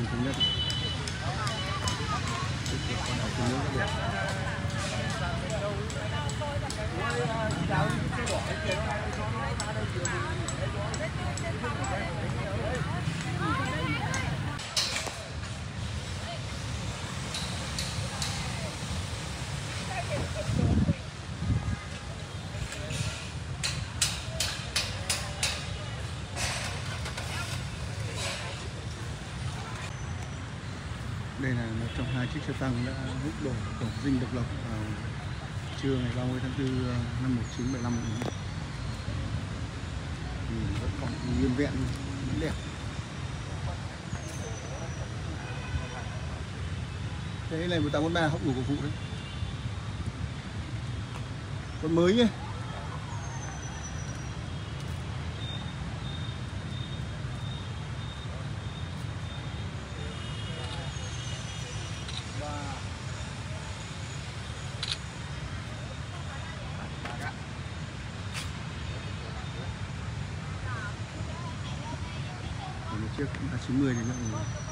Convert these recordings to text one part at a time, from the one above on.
thống nhất. Con đảo trên nước rất đẹp. Đây là một trong hai chiếc xe tăng đã hút đổ cổng dinh độc lập vào trưa ngày 30 tháng 4 năm 1975. Vẫn còn nguyên vẹn, vẫn đẹp. Cái này 1843 hốc đủ cổ phụ đấy. Còn mới nhé. Một chiếc A90 thì nó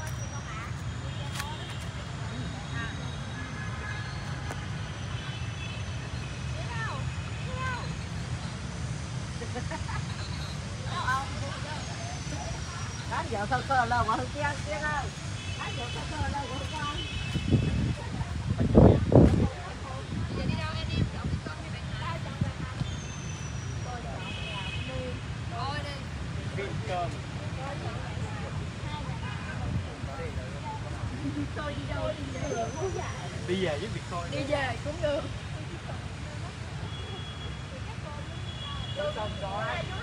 giờ sơ sơ là mà hương kia ơi. Giờ sơ sơ là của con. Giờ đi đâu em đi chọn cái con hay bạn hả? Thôi đi. Bitcoin. Bitcoin đi đâu đi về? Đi về với Bitcoin. Đi về cũng được. Xong đó.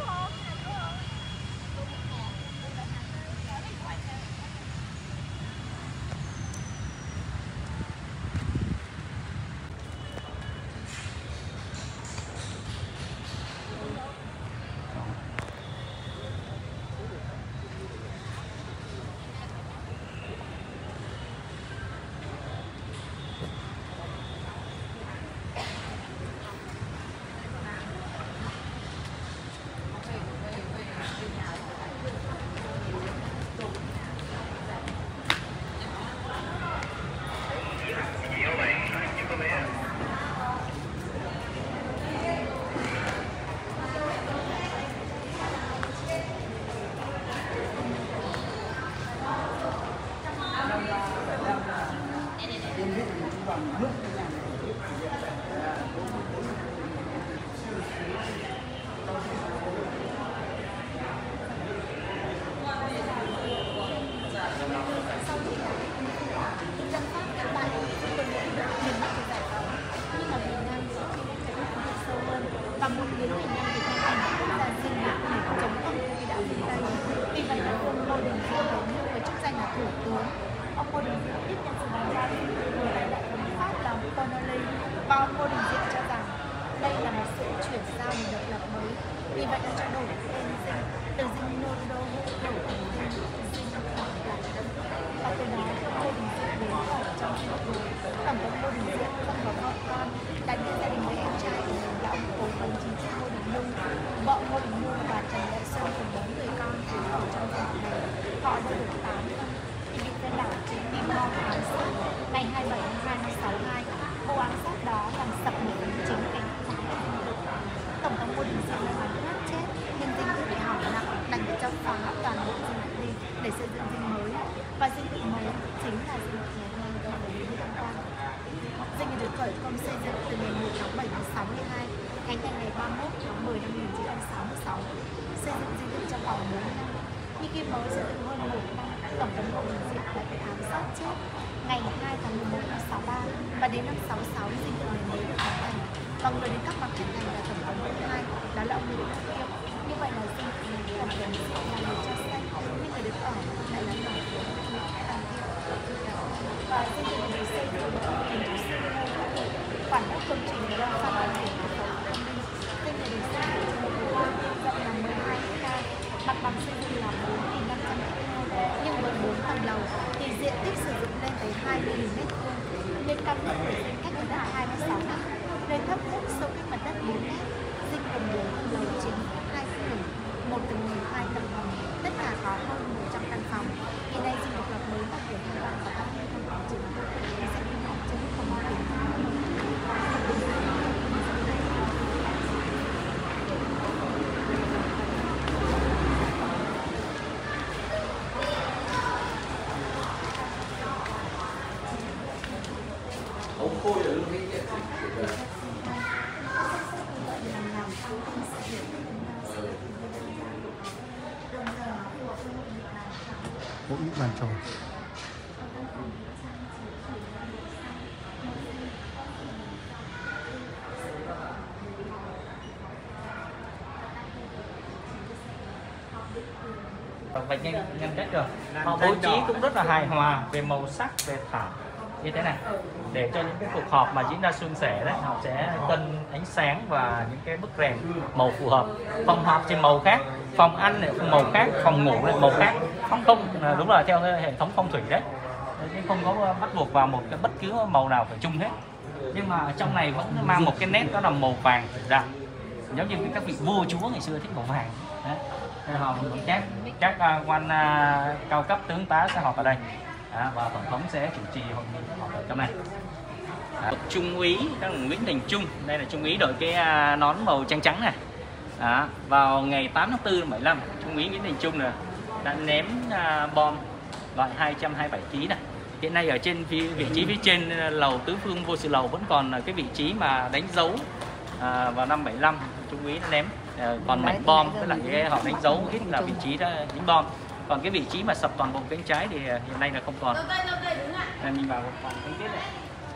Và một biến miền Nam Việt Nam Anh cũng là sinh lực để chống Ông khi đạo phương Tây. Vì vậy là vương Ngô Đình Diệm về nước với chức danh là thủ tướng. Ông Ngô Đình Diệm tiếp nhận sự đánh giá của đại tướng Pháp là Connolly, và ông Ngô Đình Diệm cho rằng đây là một sự chuyển giao nền độc lập mới. Vì vậy đã cho đổi tên dinh từ dinh Nô Đô đổi thành dinh Lạc Đông. Và từ đó Ngô Đình Diệm đến ở trong dinh độc lập. Tổng thống Ngô Đình Diệm không có vợ con, đã nhận gia đình với em trai của mình là ông cố vấn chính trị Ngô Đình Nhung, vợ Ngô Đình Nhung và Trần Đại Sơn cùng 4 người con trú ở trong dinh này. Họ đã được 8 năm thì bị tên đảng chính Tim Mo ám sát ngày 27 tháng 2 năm 62. Vụ ám sát đó làm sập một chính cánh phái của dinh độc lập. Tổng thống Ngô Đình Diệm đã bắn thoát chết, nhưng dinh thự bị hỏng nặng, đành phải cho phá toàn bộ dinh thự đi để xây dựng dinh mới, và dinh thự mới chính là dinh thự nhà thơ do Lý Đức Quang. Dinh được khởi công xây dựng từ ngày 1 tháng 7 năm 62, khánh thành ngày 31 tháng 10 năm 1966. Xây dựng dinh thự trong vòng 4 năm. Nhưng khi mới xây dựng hơn 1 năm, Tổng thống Ngô Đình Diệm đã bị ám sát chết ngày 2 tháng 11 năm 63, và đến năm 66 dinh thự này mới được khánh thành. Và người đến các mặt khánh thành là Tổng thống thứ hai, đó là ông Nguyễn Đức Kiệm. Như vậy là dinh thự này Tổng thống Diệm là người cho xây, nhưng người được ở lại là Tổng thống Nguyễn Văn Kiệm. Và dinh thự này được xây dựng bởi kiến trúc sư Ngô Quốc Hữu. Khoản đất công trình do Phan Văn Hiển và Phó Thông Minh. Dinh thự được xây dựng trên một khoang rộng là 12 ha, mặt bằng xây dựng là 4.500 m², nhưng với 4 tầng lầu thì diện tích sử dụng lên tới 20.000 m². Nên cao nhất của dinh cách mặt đất 26 m, nơi thấp nhất sâu cách mặt đất 4 m. Dinh gồm 4 tầng lầu chính, 2 tầng, 1 tầng 2 tầng hầm, tất cả có hơn 100 căn phòng. Hiện nay dinh độc lập mới Bắc bàn tròn. Và nhân cách rồi. Họ bố trí cũng rất là hài hòa về màu sắc, về thảm như thế này, để cho những cái cuộc họp mà diễn ra suôn sẻ đấy, họ sẽ cân ánh sáng và những cái bức rèm màu phù hợp. Phòng họp thì màu khác, phòng ăn lại màu khác, phòng ngủ lại màu khác. Không, đúng là theo hệ thống phong thủy đấy, chứ không có bắt buộc vào một cái bất cứ màu nào phải chung hết. Nhưng mà trong này vẫn mang một cái nét đó là màu vàng đậm, giống như các vị vua chúa ngày xưa thích màu vàng đấy. Họ các quan cao cấp tướng tá sẽ họp ở đây. Và tổng thống sẽ chủ trì hội nghị họp ở trong này. Trung úy các Nguyễn Thành Trung, đây là trung úy đội cái nón màu trắng trắng này. Vào ngày 8 tháng 4 năm 75, trung úy Nguyễn Thành Trung đã ném bom loại 227 kg này. Hiện nay ở trên vị trí phía trên lầu Tứ Phương Vô Sự Lầu vẫn còn cái vị trí mà đánh dấu vào năm 75 trung úy đã ném. Còn mảnh bom với lại cái họ đánh dấu ít là vị trí đó đánh bom. Còn cái vị trí mà sập toàn bộ cánh trái thì hiện nay là không còn. Nhìn vào phòng cánh tiết này.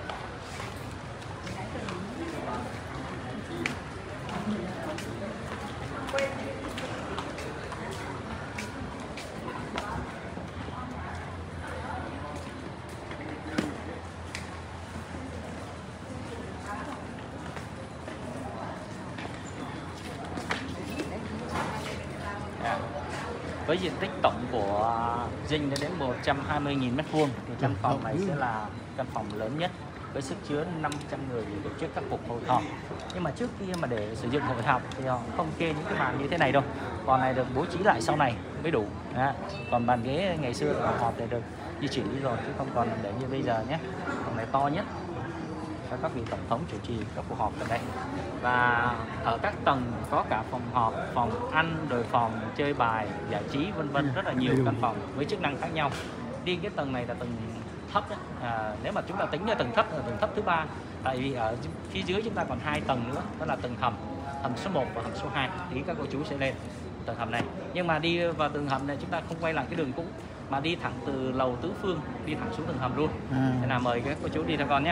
Với diện tích tổng của dinh đến 120.000 m², thì căn phòng này sẽ là căn phòng lớn nhất với sức chứa 500 người để tổ chức các cuộc hội họp. Nhưng mà trước khi mà để sử dụng hội họp thì họ không kê những cái bàn như thế này đâu. Còn này được bố trí lại sau này mới đủ. Còn bàn ghế ngày xưa là họp để được di chuyển đi rồi, chứ không còn để như bây giờ nhé. Phòng này to nhất cho các vị tổng thống chủ trì các cuộc họp ở đây. Và ở các tầng có cả phòng họp, phòng ăn, rồi phòng chơi bài, giải trí vân vân, rất là nhiều căn phòng với chức năng khác nhau. Riêng cái tầng này là tầng thấp đấy. Nếu mà chúng ta tính là tầng thấp là tầng thấp thứ 3, tại vì ở phía dưới chúng ta còn 2 tầng nữa, đó là tầng hầm số 1 và hầm số 2 thì các cô chú sẽ lên tầng hầm này. Nhưng mà đi vào tầng hầm này chúng ta không quay lại cái đường cũ mà đi thẳng từ lầu Tứ Phương đi thẳng xuống tầng hầm luôn. Nên là mời các cô chú đi theo con nhé.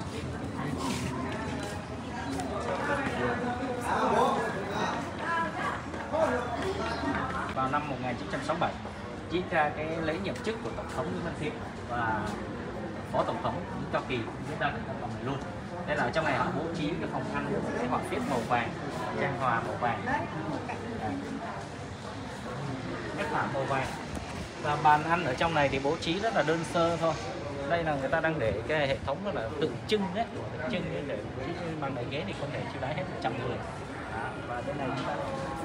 Vào năm 1967 diễn ra cái lễ nhậm chức của tổng thống Nguyễn Văn Thiệu và phó tổng thống Nguyễn Cao Kỳ diễn ra cái phòng này luôn. Đây là trong này họ bố trí cái phòng ăn cái họa tiết màu vàng, trang hòa màu vàng, cái phản màu vàng. Và bàn ăn ở trong này thì bố trí rất là đơn sơ thôi. Đây là người ta đang để cái hệ thống đó là tượng trưng đấy, tượng trưng để bằng này ghế thì không thể chiêu đãi hết 100 người. Và bên này chúng ta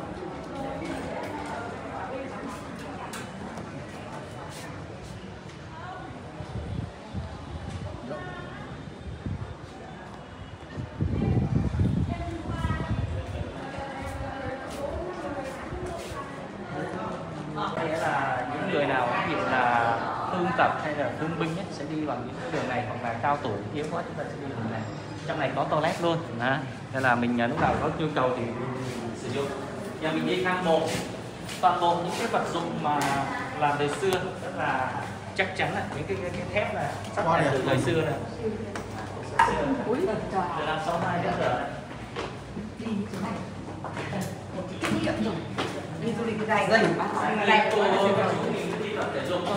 đây là những người nào ví dụ là thương tật hay là thương binh ấy, sẽ đi bằng những đường này, hoặc là cao tuổi yếu quá chúng ta sẽ đi đường này. Trong này có toilet luôn, nên là mình lúc nào có nhu cầu thì mình sử dụng. Nhà mình đi thang bộ, toàn bộ những cái vật dụng mà làm từ xưa rất là chắc chắn là những cái thép là sắt thép từ thời xưa này. Từ năm 62 đến giờ này. Đi như thế này, một cái kinh nghiệm rồi. Đi du lịch dài dày, lại đi tập thể dục thôi.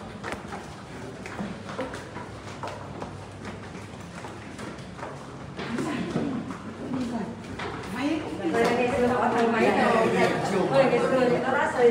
máy cũng ngày xưa nó có máy ngày xưa thì nó đã xây.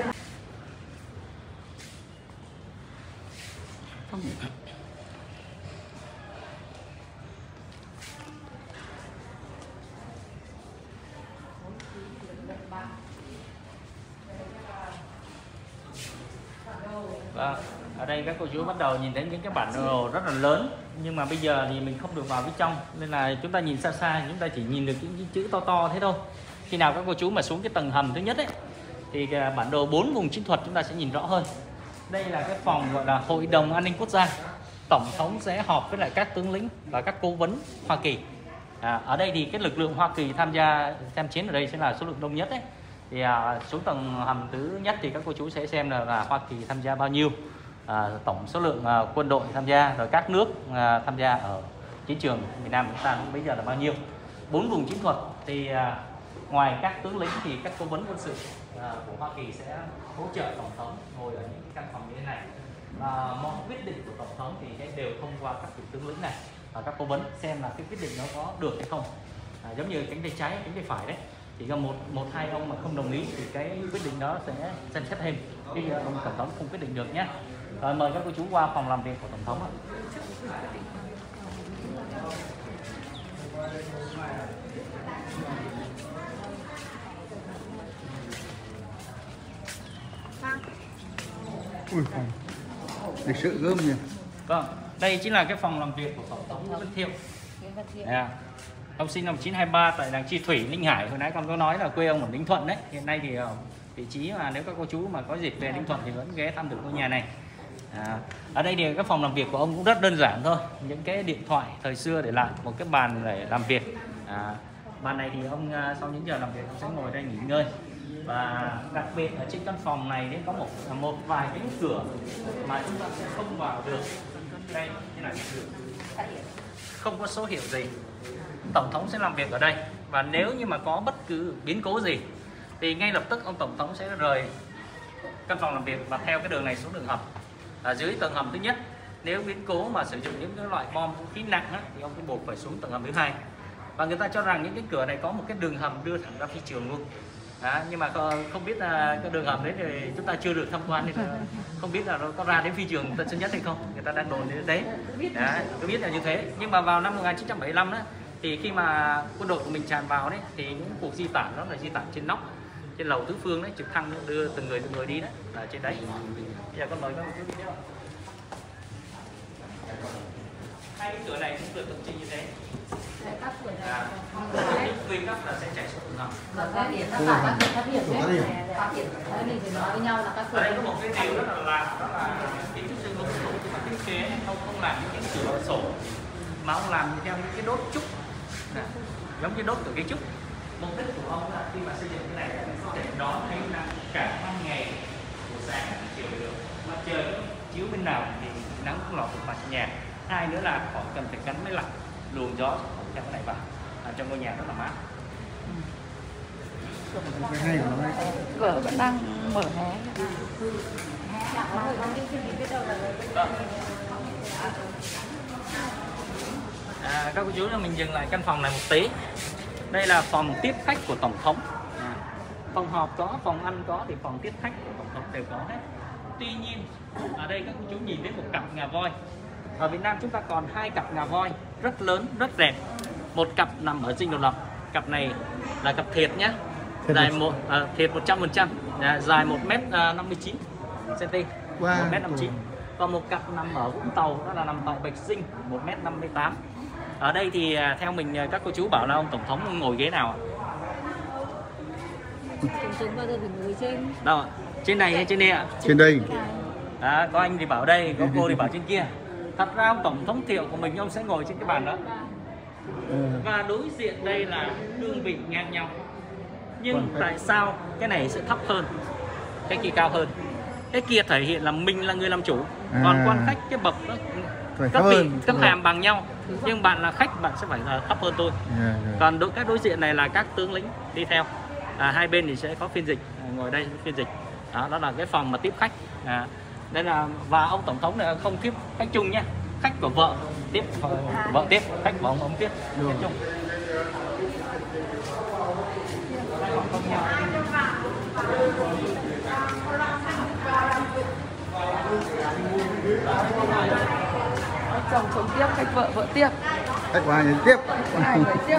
Vâng, ở đây các cô chú bắt đầu nhìn thấy những cái bản đồ rất là lớn, nhưng mà bây giờ thì mình không được vào bên trong nên là chúng ta nhìn xa xa, chúng ta chỉ nhìn được những chữ to to thế thôi. Khi nào các cô chú mà xuống cái tầng hầm thứ nhất ấy thì bản đồ 4 vùng chiến thuật chúng ta sẽ nhìn rõ hơn. Đây là cái phòng gọi là Hội đồng An ninh Quốc gia. Tổng thống sẽ họp với lại các tướng lĩnh và các cố vấn Hoa Kỳ. Ở đây thì cái lực lượng Hoa Kỳ tham chiến ở đây sẽ là số lượng đông nhất đấy. Thì xuống tầng hầm thứ nhất thì các cô chú sẽ xem là Hoa Kỳ tham gia bao nhiêu. tổng số lượng quân đội tham gia, rồi các nước tham gia ở chiến trường miền Nam chúng ta bây giờ là bao nhiêu. 4 vùng chiến thuật thì ngoài các tướng lĩnh thì các cố vấn quân sự của Hoa Kỳ sẽ hỗ trợ tổng thống ngồi ở những căn phòng như thế này. Mọi quyết định của tổng thống thì đều thông qua các vị tướng lĩnh này và các cố vấn xem là cái quyết định nó có được hay không. Giống như cánh tay trái, cánh tay phải đấy, chỉ có một hai ông mà không đồng ý thì cái quyết định đó sẽ xem xét thêm, khi ông tổng thống không quyết định được nhé. Rồi mời các cô chú qua phòng làm việc của tổng thống ạ. Ui, phòng lịch sự gớm nhỉ. Vâng, đây chính là cái phòng làm việc của tổng thống Nguyễn Văn Thiệu. Ông sinh năm 1923 tại làng Chi Thủy, Ninh Hải. Hồi nãy con có nói là quê ông ở Ninh Thuận đấy. Hiện nay thì vị trí mà nếu các cô chú mà có dịp về Ninh Thuận thì vẫn ghé thăm được ngôi nhà này. Ở đây thì cái phòng làm việc của ông cũng rất đơn giản thôi, những cái điện thoại thời xưa để lại, một cái bàn để làm việc. Bàn này thì ông sau những giờ làm việc ông sẽ ngồi đây nghỉ ngơi. Và đặc biệt ở trên căn phòng này thì có một vài cánh cửa mà chúng ta sẽ không vào được. Đây như này, không có số hiệu gì. Tổng thống sẽ làm việc ở đây, và nếu như mà có bất cứ biến cố gì thì ngay lập tức ông tổng thống sẽ rời căn phòng làm việc và theo cái đường này xuống đường hầm. Dưới tầng hầm thứ nhất, nếu biến cố mà sử dụng những cái loại bom vũ khí nặng á, thì ông sẽ buộc phải xuống tầng hầm thứ hai. Và người ta cho rằng những cái cửa này có một cái đường hầm đưa thẳng ra phi trường luôn. Nhưng mà không biết là cái đường hầm đấy thì chúng ta chưa được tham quan nên là không biết là nó có ra đến phi trường Tân Sơn Nhất hay không. Người ta đang đồn như thế. Tôi biết là như thế. Nhưng mà vào năm 1975 đó, thì khi mà quân đội của mình tràn vào đấy thì những cuộc di tản đó là di tản trên nóc, trên lầu tứ phương đấy, trực thăng đưa từng người đi đấy, là trên đấy. Bây giờ con mời các chú đi theo. Hai cái cửa này cũng được tượng trưng như thế. Các cửa này Quy cấp là sẽ chạy xuống tầng hầm. các điểm đấy. Đây thì nói với nhau là các cửa. Ở đây có một cái điều rất là kiến trúc sư không nhưng mà thiết kế không làm những cái cửa sổ mà ông làm theo những cái đốt trúc, giống như đốt từ cái trúc. Mục đích của ông là khi mà xây dựng cái này để đón ánh nắng cả ban ngày, buổi sáng chiều được, mặt trời chiếu bên nào thì nắng cũng lọt được vào trong nhà. Hai nữa là họ cần phải gắn máy lạnh, luồng gió theo cái này vào, trong ngôi nhà rất là mát. Cửa vẫn đang mở hé. Các cô chú là mình dừng lại căn phòng này một tí. Đây là phòng tiếp khách của tổng thống. Phòng họp có, phòng ăn có, thì phòng tiếp khách của tổng thống đều có hết. Tuy nhiên ở đây các cô chú nhìn thấy một cặp ngà voi. Ở Việt Nam chúng ta còn hai cặp ngà voi rất lớn, rất đẹp. Một cặp nằm ở Dinh Độc Lập. Cặp này là cặp thiệt nhé. Dài thiệt 100%, dài 1m59 cm, 1m59. Còn một cặp nằm ở Vũng Tàu, đó là nằm tại Bạch Dinh, 1m58. Ở đây thì theo mình các cô chú bảo là ông tổng thống ngồi ghế nào ạ? Tổng thống bao giờ phải ngồi trên? Đâu ạ? Trên này hay trên đây ạ? Trên đây. Có anh thì bảo đây, có cô thì bảo trên kia. Thật ra ông tổng thống Thiệu của mình ông sẽ ngồi trên cái bàn đó. Và đối diện đây là cương vị ngang nhau. Nhưng tại sao cái này sẽ thấp hơn, cái kia cao hơn? Cái kia thể hiện là mình là người làm chủ, còn quan khách cái bậc đó cấp vị, cấp hàm bằng nhau, nhưng bạn là khách bạn sẽ phải là thấp hơn tôi. Còn các đối diện này là các tướng lĩnh đi theo, hai bên thì sẽ có phiên dịch, ngồi đây phiên dịch. Đó là cái phòng mà tiếp khách. Đây là, và ông tổng thống này không tiếp khách chung nhé, khách của vợ tiếp, vợ tiếp, khách của ông tiếp chung. Chồng chồng tiếp, khách vợ tiếp. Khách của ai tiếp. Ai người tiếp.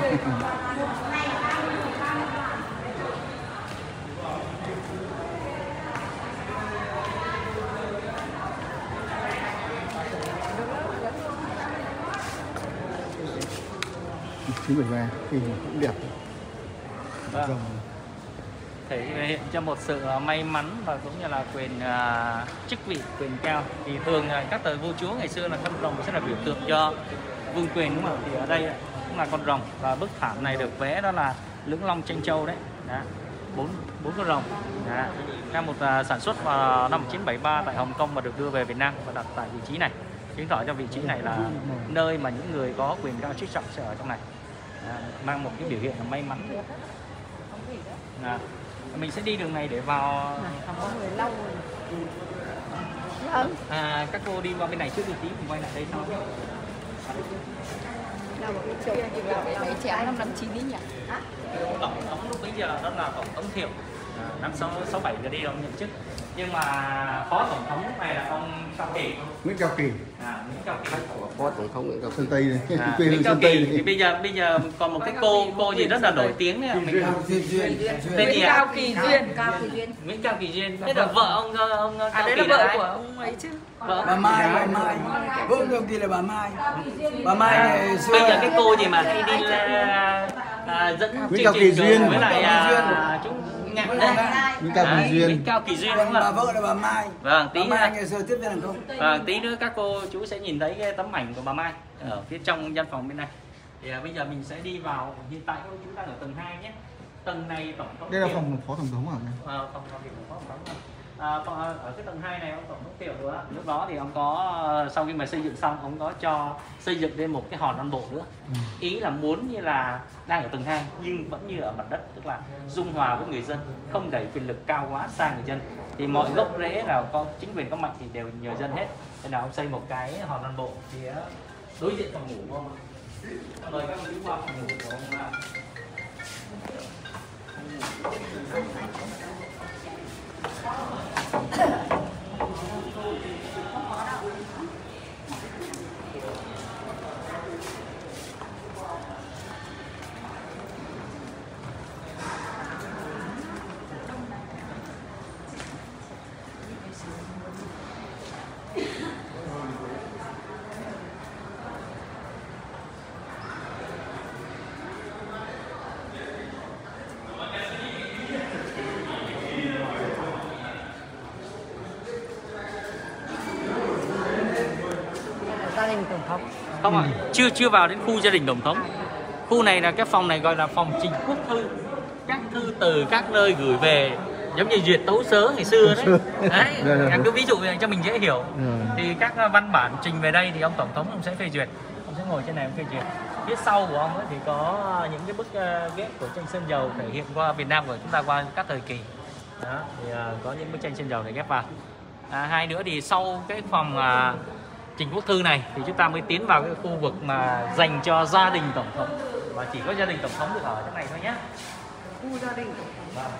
Chính bởi vì thì cũng đẹp. Vâng. Thể hiện cho một sự may mắn và cũng như là quyền chức vị, quyền cao. Thì thường các thời vua chúa ngày xưa là con rồng sẽ là biểu tượng cho vương quyền, đúng không? Thì ở đây cũng là con rồng, và bức thảm này được vẽ đó là lưỡng long tranh châu đấy. Bốn con rồng. sản xuất vào năm 1973 tại Hồng Kông và được đưa về Việt Nam và đặt tại vị trí này, chứng tỏ cho vị trí này là nơi mà những người có quyền cao chức trọng sẽ ở trong này, mang một cái biểu hiện là may mắn. Mình sẽ đi đường này để vào. Không có người lâu rồi. Các cô đi qua bên này trước một tí, mình quay lại đây sau. Đâu mà cái chỗ bảy trẻ năm 59 ấy nhỉ? Tổng thống lúc bấy giờ đó là tổng thống Thiệu, năm 67 giờ đi ông nhậm chức, nhưng mà phó tổng thống lúc này là ông Cao Kỳ, Nguyễn Cao Kỳ. Nguyễn Cao Kỳ. Phó tổng thống Nguyễn Cao Kỳ. Sơn Tây này, quê Nguyễn hương Cao Sơn Tây Kỳ này. thì bây giờ còn một cái cô gì rất là nổi tiếng đấy, Duyên. tên gì ạ? Cao Kỳ Duyên. Cao Kỳ Duyên. Nguyễn Cao Kỳ Duyên. Thế là vợ ông Cao Đấy Kỳ là vợ ai? của ông ấy chứ. Bà Mai, vợ Cao Kỳ là bà Mai. Bà Mai ngày xưa. Bây giờ cái cô gì mà hay đi dẫn Nguyễn chương Cao Kỳ trình Duyên. với lại chú Ngạn đấy. Nguyễn Cao Kỳ Duyên. Nguyễn Cao Kỳ Duyên Còn đúng bà không? vợ là bà Mai. Vâng, tí bà Mai ngày xưa tiếp viên hàng không. tí nữa các cô chú sẽ nhìn thấy cái tấm ảnh của bà Mai ở phía trong văn phòng bên này. Thì bây giờ mình sẽ đi vào, hiện tại chúng ta ở tầng 2 nhé. Tầng này tổng thống. Đây là phòng phó tổng thống hả? Phòng làm việc của phó tổng thống. Ở cái tầng 2 này ông tổng thống Thiệu nữa. Lúc đó thì ông có, sau khi mà xây dựng xong, ông có cho xây dựng lên một cái hòn non bộ nữa. Ý là muốn như là đang ở tầng 2 nhưng vẫn như ở mặt đất, tức là dung hòa với người dân, không đẩy quyền lực cao quá sang người dân. Thì mọi gốc rễ nào có chính quyền có mạnh thì đều nhờ dân hết. Thế nào ông xây một cái hòn non bộ phía đối diện phòng ngủ của ông. Mời các bạn đi qua phòng ngủ của ông. Gia đình tổng thống. Không ạ, chưa vào đến khu gia đình tổng thống. Khu này là cái phòng này gọi là phòng trình quốc thư. Các thư từ các nơi gửi về, giống như duyệt tấu sớ ngày xưa đấy. Đấy, cứ ví dụ cho mình dễ hiểu. Thì các văn bản trình về đây thì ông tổng thống ông sẽ phê duyệt. Ông sẽ ngồi trên này ông phê duyệt. Phía sau của ông ấy thì có những cái bức ghép của tranh sơn dầu thể hiện qua Việt Nam của chúng ta qua các thời kỳ. Đó, thì có những bức tranh sơn dầu để ghép vào. Hai nữa thì sau cái phòng trình quốc thư này thì chúng ta mới tiến vào cái khu vực mà dành cho gia đình tổng thống, và chỉ có gia đình tổng thống được ở chỗ này thôi nhé. Khu gia đình tổng thống. Vâng.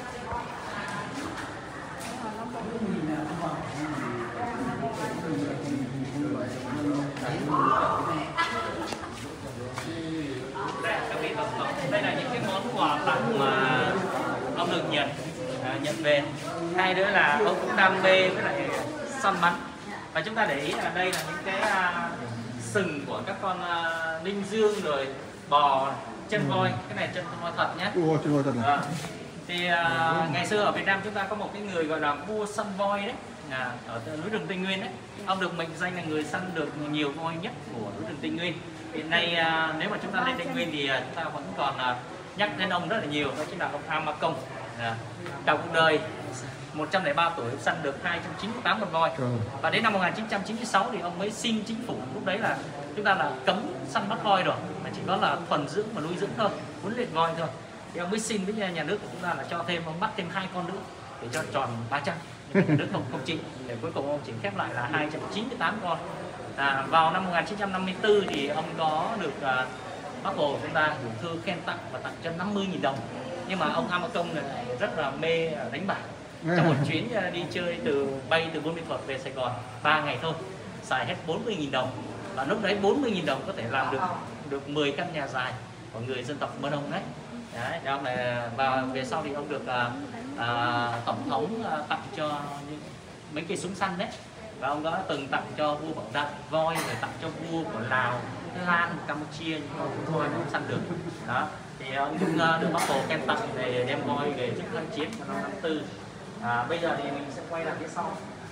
Đây là những cái món quà tặng mà ông được nhận về. Hai nữa là ông cũng đam mê với lại săn bắn. Và chúng ta để ý là đây là những cái sừng của các con ninh dương rồi bò, chân voi. Cái này chân voi thật nhé. Chân voi thật này. Thì ngày xưa ở Việt Nam chúng ta có một cái người gọi là vua săn voi đấy, ở núi rừng Tây Nguyên đấy. Ông được mệnh danh là người săn được nhiều voi nhất của núi rừng Tây Nguyên. Hiện nay nếu mà chúng ta lên Tây Nguyên thì chúng ta vẫn còn nhắc đến ông rất là nhiều, đó chính là ông A Ma Công. Cả cuộc đời 103 tuổi săn được 298 con voi. Và đến năm 1996 thì ông mới xin chính phủ, lúc đấy là chúng ta là cấm săn bắt voi rồi, mà chỉ có là thuần dưỡng và nuôi dưỡng thôi, huấn luyện voi thôi. Thì ông mới xin với nhà nước của chúng ta là cho thêm, ông bắt thêm 2 con nữa để cho tròn 300. Nhưng nhà nước không chịu, để cuối cùng ông chỉ khép lại là 298 con. Vào năm 1954 thì ông có được Bác Hồ chúng ta gửi thư khen tặng và tặng cho 50.000 đồng. Nhưng mà ông A Ma Công này rất là mê đánh bạc. Trong một chuyến đi chơi bay từ Buôn Ma Thuột về Sài Gòn 3 ngày thôi, xài hết 40.000 đồng. Và lúc đấy 40.000 đồng có thể làm được 10 căn nhà dài của người dân tộc Mơ Nông đấy. Đấy, và về sau thì ông được tổng thống tặng cho mấy cây súng săn đấy. Và ông đã từng tặng cho vua Bảo Đại voi, rồi tặng cho vua của Lào, Thái Lan, Campuchia, những con voi nó săn được. Đó, thì ông cũng được Bác Hồ khen tặng để đem voi về trước kháng chiến vào năm 54. Bây giờ thì mình sẽ quay lại phía sau.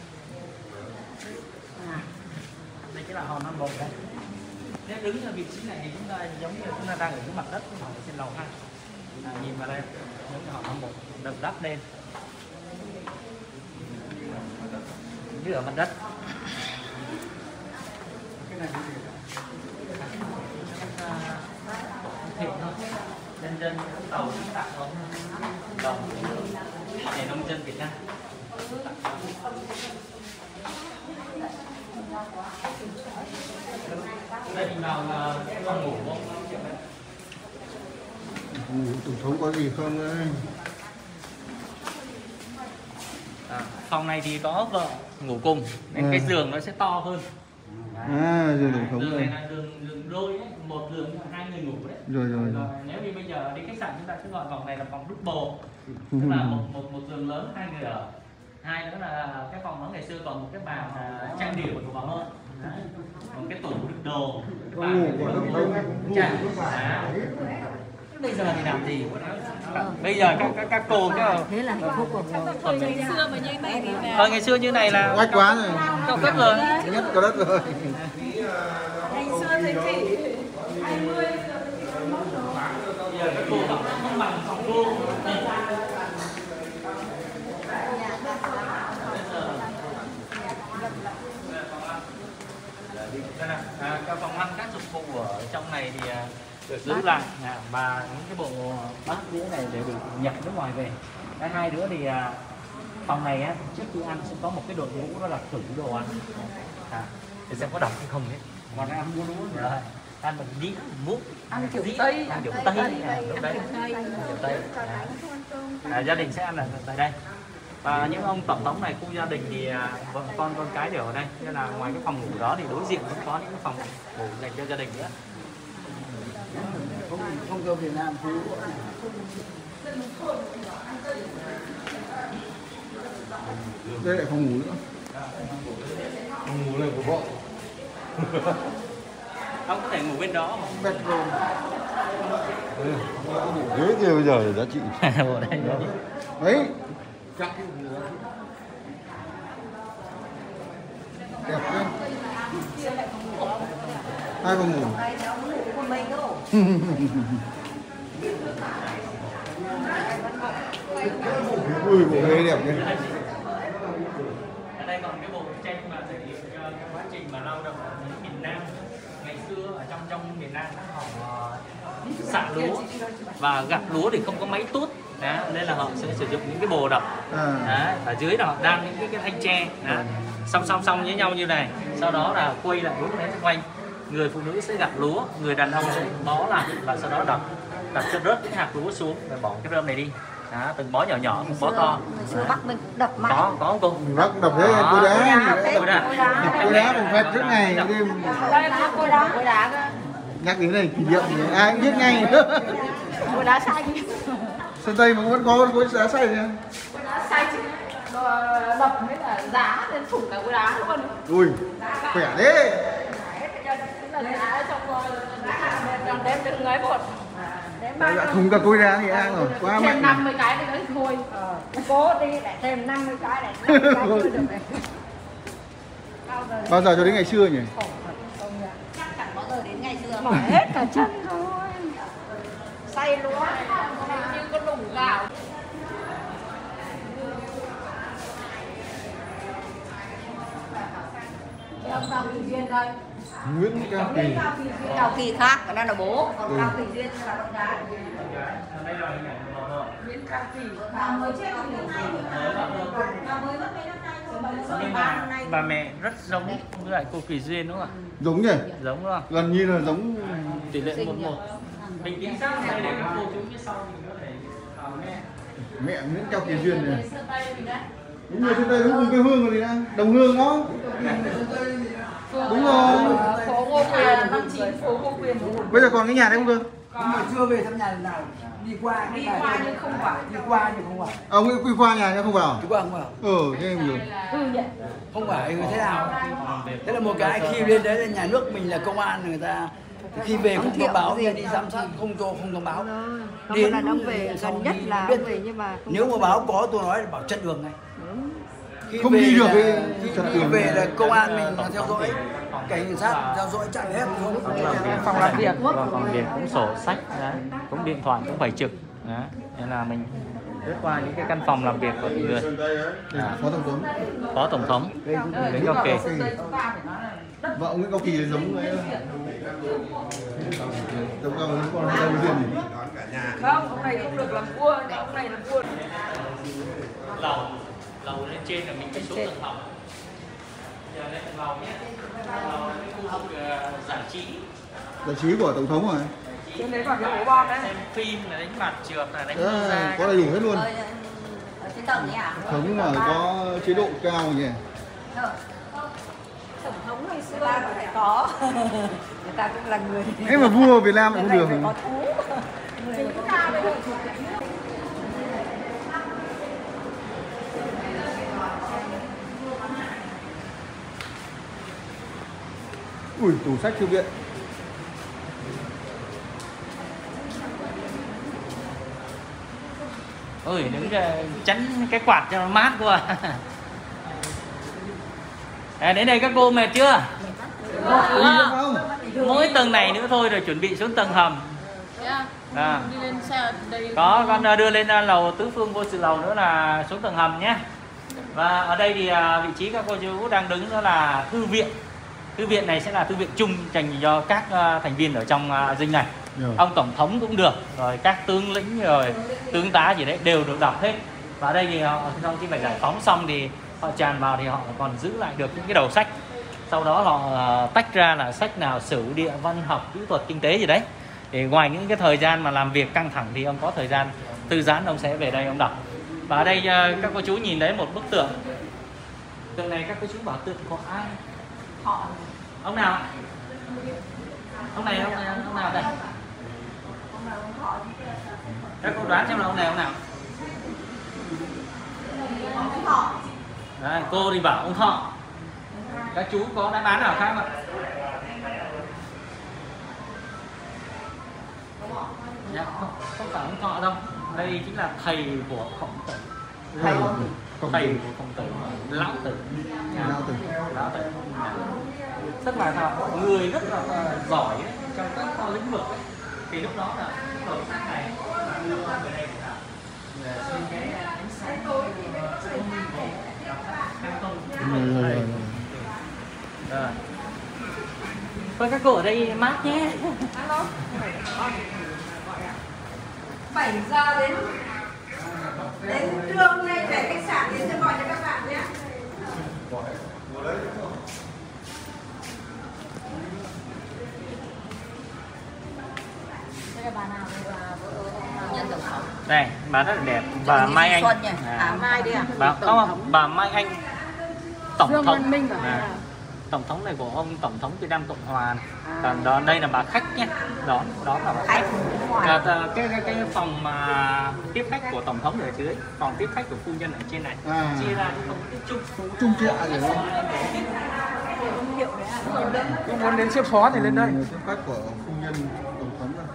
Đây chính là hòn non bộ đấy. Nếu đứng ở vị trí này thì chúng ta giống như chúng ta đang ở dưới mặt đất, ở trên lầu 2. Nhìn vào đây, những hòn non bộ được đắp lên. rửa mặt đất. Thiện thôi, nhân dân tàu tặng không đồng để nông dân Việt Nam. Đây mình vào phòng ngủ không? Ngủ tổng thống có gì không ơi? Phòng này thì có vợ ngủ cùng nên cái giường nó sẽ to hơn. Giường tổng thống giường rồi. này là giường đôi ấy, một giường hai người ngủ đấy. Rồi. Nếu như bây giờ đi khách sạn chúng ta sẽ gọi phòng này là phòng double, tức là một giường lớn hai người ở. Hai nữa là cái phòng đó ngày xưa còn một cái bàn trang điểm của bà hơn. Một cái tủ đựng đồ. Bây giờ thì làm gì? Bây giờ các cô thế là hạnh phúc của Thời ngày xưa mà như này thì là ngày xưa như này là Quách quá rồi. cao cấp rồi. Nhất có đất rồi. ngày xưa thế kỷ 20. Bây giờ các cô không bằng phòng cô. Các phòng ăn các dụng cụ ở trong này thì được giữ lại và những cái bộ bát đĩa này để được nhập nước ngoài về. Cái hai đứa thì phòng này á, trước khi ăn sẽ có một cái đội ngũ đó là thử đồ ăn để xem có độc hay không đấy. Còn ăn mua đúng rồi, ăn bằng đĩa mút, ăn kiểu Tây, ăn kiểu Tây, lúc đấy kiểu Tây. Gia đình sẽ ăn ở tại đây. Và những ông tổng thống này khu gia đình thì vợ con cái đều ở đây, nên là ngoài cái phòng ngủ đó thì đối diện cũng có những cái phòng ngủ dành cho gia đình nữa. Không cho Việt Nam phú. Đây lại phòng ngủ nữa. Phòng ngủ này của vợ. Ông có thể ngủ bên đó mà. Bedroom. Ghế kia bây giờ giá trị. Ở đây. Đấy. Đẹp đấy. Hai phòng ngủ. Ui, bộ ghế đẹp nhé. Ở đây còn cái bộ tranh mà thể hiện cái quá trình mà lao động ở miền Nam ngày xưa ở trong miền Nam họ xạ lúa và gặt lúa thì không có máy tuốt. Đó, nên là họ sẽ sử dụng những cái bồ đập. Ở dưới là họ đang những cái thanh tre song song với nhau như này, sau đó là quay lại đúng đến quanh. Người phụ nữ sẽ gặt lúa, người đàn ông sẽ bó lại và sau đó đập cho rớt cái hạt lúa xuống rồi bỏ cái rơm này đi. Đó, từng bó nhỏ nhỏ, từng bó to. xưa Bắc mình đập mãi. Có không cô? Bác đập thế cối đá. Cối đá. Cối đá mình phạt suốt ngày đêm. Đây là cối đá cơ. Nhắc đến này kỷ niệm thì ai cũng biết ngay. Cối đá xanh. Sơn Tây mà vẫn có cối đá xay nha. Cối đá xanh chứ. Đập mới là giá nên phủ cả cối đá luôn. Ui, khỏe thế. Là giá trong đêm đừng ấy một. Dạ, thùng cả cối đá thì ăn rồi, quá mạnh. Thêm 50 cái thì đấy thôi. Cố đi lại thêm 50 cái này. 50 cái chưa được này. Bao giờ cho đến ngày xưa nhỉ? Chắc chẳng bao giờ đến ngày xưa. Mỏi hết cả chân thôi. Say lúa như con lủng gạo. Ông Cao Kỳ Duyên đây. Nguyễn Cao Kỳ. Cao Kỳ khác, cái này là bố, còn Cao Kỳ Duyên là con gái. Nguyễn Cao Kỳ. Mới chết không được này. Mới mất mấy năm nay. Nhưng mà bà mẹ rất giống với lại cô Kỳ Duyên đúng không ạ? Giống nhỉ? Giống đúng không? Gần như là giống Tỷ lệ 1:1. Mình tính xác đây để các cô chú phía sau mình có thể nghe. mẹ Nguyễn Cao Kỳ Duyên này. Đúng rồi, trên đây đúng cùng quê hương rồi gì đã. Đồng Hương đó. Đúng rồi. Phố Ngô Quyền, 59 phố Ngô Quyền. Bây giờ còn cái nhà đấy không cơ? Nhưng mà chưa về thăm nhà lần nào. Đi qua Đi qua nhưng không phải. Đi qua nhưng không phải. Ông quy qua nhà nhá, không vào. Đi qua không vào. Thế em hiểu. Không phải thế nào. Thế là một cái khi lên đấy là nhà nước mình là công an người ta khi về không thông báo gì đi giám sát không thông báo. Đến là ông về gần nhất là ông về nhưng mà nếu mà báo có tôi nói là bảo chặn đường này. Khi Không về đi được là, khi về là công an mình theo dõi, cảnh sát theo dõi chặn hết không. Phòng làm việc cũng sổ sách đấy, cũng điện thoại cũng phải trực đấy. Nên là mình lướt qua những cái căn phòng làm việc của mọi người. Đây là Phó Tổng thống. Phó Tổng thống Nguyễn Cao Kỳ. Vợ Nguyễn Cao Kỳ giống với giống con Lê Duyên. Không, ông này không được làm vua, ông này làm vua. Lầu lên trên là mình cái số tầng hầm. Giờ lên lầu nhé. Lầu là cái khu vực giải trí. Giải trí của Tổng thống rồi. Trên đấy còn cái bố bom đấy. Xem phim là đánh mặt trượt là đánh ra. Có đầy đủ hết luôn. Ở trên tầng nhỉ? Thống mà có chế độ cao nhỉ. Tổng thống ngày xưa là phải có. Người ta cũng là người. Thế mà vua Việt Nam lại không được. Có thú. Chúng ta mới được chủ tịch. Ui, tủ sách thư viện. Ôi, đứng tránh cái quạt cho nó mát quá. Đến đây các cô mệt chưa? Mỗi tầng này nữa thôi rồi chuẩn bị xuống tầng hầm. Đi lên xe đây. Có, con đưa lên lầu tứ phương vô sự lầu nữa là xuống tầng hầm nhé. Và ở đây thì vị trí các cô chú đang đứng đó là thư viện. Thư viện này sẽ là thư viện chung dành cho các thành viên ở trong dinh này. Ông Tổng thống cũng được, rồi các tướng lĩnh rồi tướng tá gì đấy đều được đọc hết. Và ở đây thì họ trong khi phải giải phóng xong thì họ tràn vào thì họ còn giữ lại được những cái đầu sách. Sau đó họ tách ra là sách nào sử địa, văn học, kỹ thuật, kinh tế gì đấy. Thì ngoài những cái thời gian mà làm việc căng thẳng thì ông có thời gian thư giãn, ông sẽ về đây ông đọc. Và ở đây các cô chú nhìn thấy một bức tượng. Tượng này các cô chú bảo tượng của ai? Họ. Ông nào? Ông này ông nào đây? Các cô đoán xem là ông này ông nào? Đấy, cô thì bảo ông Thọ. Các chú có đáp án nào khác không ạ? Dạ, không phải ông Thọ đâu. Đây chính là thầy của Khổng Tử. Thầy của Khổng Tử, Lão Tử. Lão Tử. Tức là người rất là giỏi ấy, trong các lĩnh vực ấy. Thì lúc đó là khẩu sát này đưa người đây là xin cái ánh sáng thông minh của rồi. Vâng, các cô ở đây mát nhé. 7 giờ đến trưa hôm nay về khách sạn thì sẽ gọi cho các bạn nhé. Đây là bà nào đây là nhân tổng thống. Đây, bà rất là đẹp. Bà Mai Anh. Mai đi à? Bà Mai Anh tổng Dương thống. Văn Minh à? Tổng thống này của ông Tổng thống Việt Nam Cộng Hòa này. Còn đó đây là bà khách nhé. Đó là bà khách. Cái phòng mà tiếp khách của tổng thống ở dưới, phòng tiếp khách của phu nhân ở trên này. Chia ra cái phòng tiếp chung chia rồi đó. Cũng muốn đến xếp phó thì lên đây. Tiếp khách của phu nhân Tổng thống này.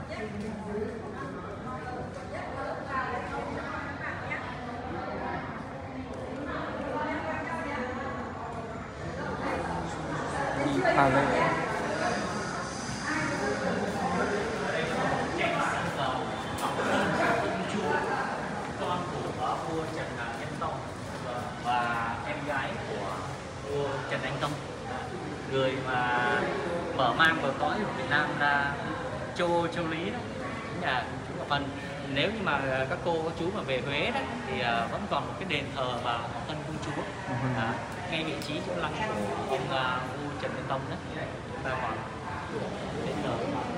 con của vua Trần Nhân Tông và em gái của vua Trần Anh Tông, người mà mở mang bờ cõi của Việt Nam ra châu Lý đó, nhà chú Ngọc Vân. Nếu như mà các cô các chú mà về Huế đó thì vẫn còn một cái đền thờ bà Ngọc Vân công chúa ngay vị trí chỗ lăng của ông vua Trần Nhân Tông đó, ta còn đền thờ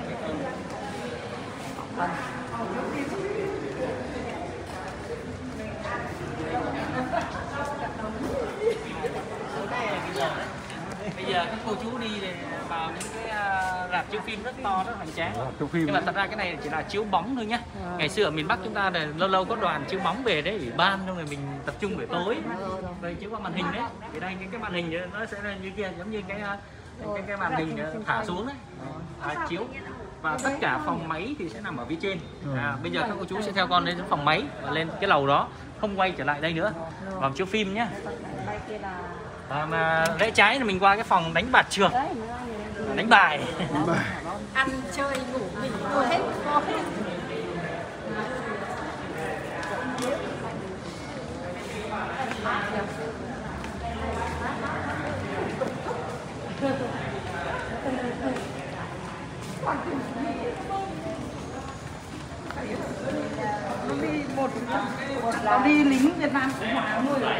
Ngọc Vân. Bây giờ các cô chú đi vào những cái rạp chiếu phim rất to, rất hoành tráng. Nhưng mà thật ra cái này chỉ là chiếu bóng thôi nhá. Ngày xưa ở miền Bắc chúng ta là lâu lâu có đoàn chiếu bóng về đấy, ủy ban xong rồi mình tập trung buổi tối rồi chiếu qua màn hình đấy. Thì đây cái màn hình nó sẽ như kia, giống như cái màn hình thả xuống đấy, chiếu. Và tất cả phòng máy thì sẽ nằm ở phía trên. Bây giờ các cô chú sẽ theo con lên phòng máy và lên cái lầu đó, không quay trở lại đây nữa, vào chiếu phim nhé. Mà rẽ trái thì mình qua cái phòng đánh bạc trượt, đánh bài, ăn chơi ngủ nghỉ hết. một là đi lính Việt Nam Cộng Hòa nuôi rồi.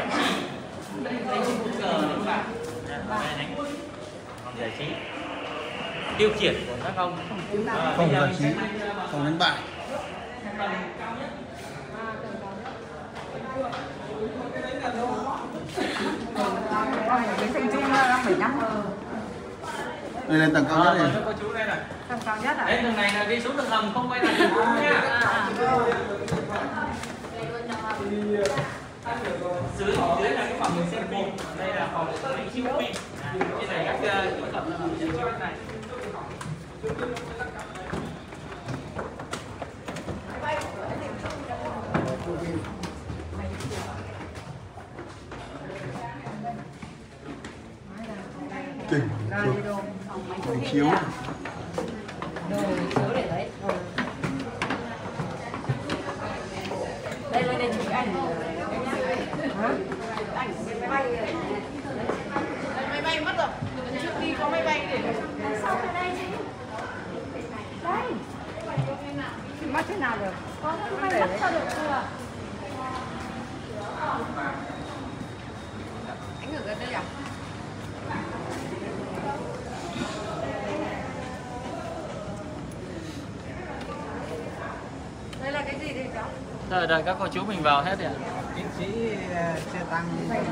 Giải trí tiêu khiển của các ông Phòng giải trí, phòng đánh bạc. Cái thành chung là 75. Đây là tầng cao nhất này. Cô chú đây này. Tầng cao nhất à? Đấy, tầng này là đi xuống tầng hầm không quay lại tầng cũ nha. Dưới là cái phòng mình xem phim, đây là phòng máy chiếu phim. Trên này các kỹ thuật là ở trên chiếu này. Kinh, máy chiếu. Chiếu để đấy. Đây lên đây chụp ảnh. Ảnh máy bay. Máy bay mất rồi. Trước đi có máy bay để sao ở đây? Đây. Mất thế nào được? Có máy bay mất sao được chưa? Anh ở gần đây à? Đây là cái gì đây cháu? Rồi đợi các cô chú mình vào hết rồi ạ. Tiến sĩ xe tăng.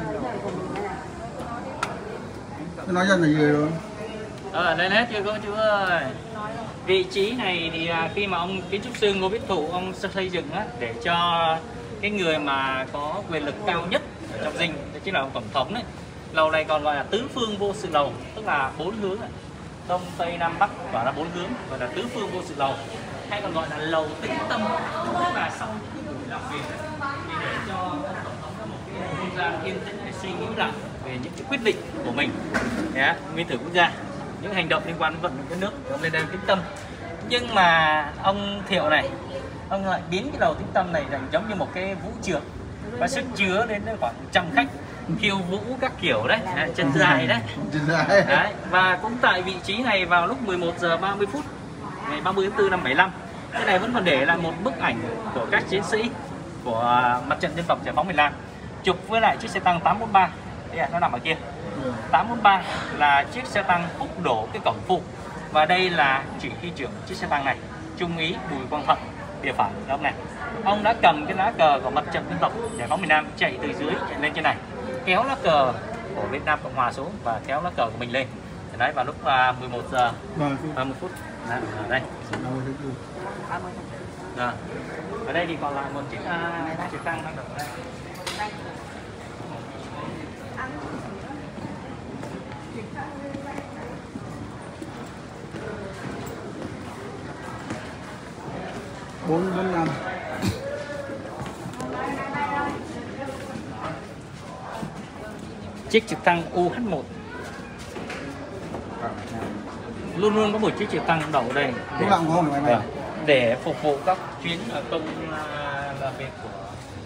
Tôi nói rằng là gì rồi? Lên hết chưa cô chú ơi. Vị trí này thì khi mà ông kiến trúc sư Ngô Viết Thụ ông xây dựng á, để cho cái người mà có quyền lực cao nhất ở trong dinh, đó chính là ông tổng thống đấy. Lầu này còn gọi là tứ phương vô sự lầu, tức là 4 hướng, đông tây nam bắc, và là 4 hướng, gọi là tứ phương vô sự lầu, hay còn gọi là lầu tĩnh tâm. Tức là sau những buổi làm việc thì để cho ông tổng thống có một cái không gian yên tĩnh để suy nghĩ lại về những cái quyết định của mình, nguyên tử quốc gia, những hành động liên quan đến vận động đất nước, ông lên đây tĩnh tâm. Nhưng mà ông Thiệu này, ông lại biến cái lầu tĩnh tâm này thành giống như một cái vũ trường, và sức chứa đến khoảng 100 khách khiêu vũ các kiểu đấy, chân dài đấy. Đấy. Và cũng tại vị trí này vào lúc 11 giờ 30 phút ngày 30 tháng 4 năm 75, cái này vẫn còn để lại một bức ảnh của các chiến sĩ của Mặt trận Dân tộc Giải phóng miền Nam chụp với lại chiếc xe tăng 843. Đấy, nó nằm ở kia. 843 là chiếc xe tăng húc đổ cái cổng phụ, và đây là chỉ huy trưởng chiếc xe tăng này, Trung úy Bùi Quang Thuận, bìa phải là ông này. Ông đã cầm cái lá cờ của Mặt trận Dân tộc Giải phóng miền Nam chạy từ dưới chạy lên trên này, kéo lá cờ của Việt Nam Cộng Hòa xuống và kéo lá cờ của mình lên. Đấy, vào lúc 11 giờ 30 phút. Đấy, ở đây. Rồi. Ở đây thì còn lại một chiếc trực thăng đang đậu ở đây. Bốn năm. Chiếc trực thăng UH-1 luôn luôn có một chiếc trực thăng đậu ở đây để phục vụ các chuyến công làm việc của